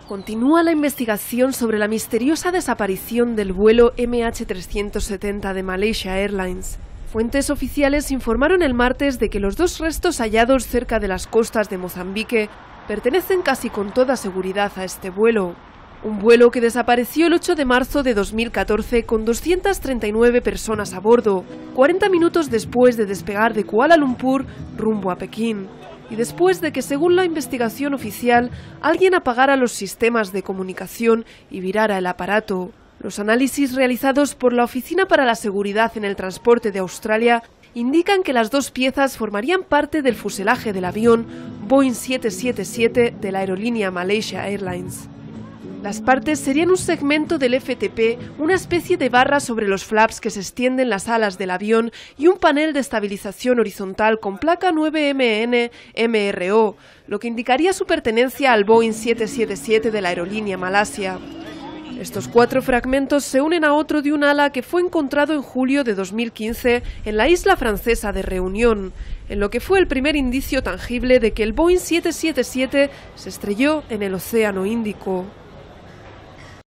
Continúa la investigación sobre la misteriosa desaparición del vuelo MH370 de Malaysia Airlines. Fuentes oficiales informaron el martes de que los dos restos hallados cerca de las costas de Mozambique pertenecen casi con toda seguridad a este vuelo. Un vuelo que desapareció el 8 de marzo de 2014 con 239 personas a bordo, 40 minutos después de despegar de Kuala Lumpur rumbo a Pekín. Y después de que, según la investigación oficial, alguien apagara los sistemas de comunicación y virara el aparato. Los análisis realizados por la Oficina para la Seguridad en el Transporte de Australia indican que las dos piezas formarían parte del fuselaje del avión Boeing 777 de la aerolínea Malaysia Airlines. Las partes serían un segmento del FTP, una especie de barra sobre los flaps que se extienden las alas del avión y un panel de estabilización horizontal con placa 9MN MRO, lo que indicaría su pertenencia al Boeing 777 de la aerolínea Malasia. Estos 4 fragmentos se unen a otro de un ala que fue encontrado en julio de 2015 en la isla francesa de Reunión, en lo que fue el primer indicio tangible de que el Boeing 777 se estrelló en el Océano Índico.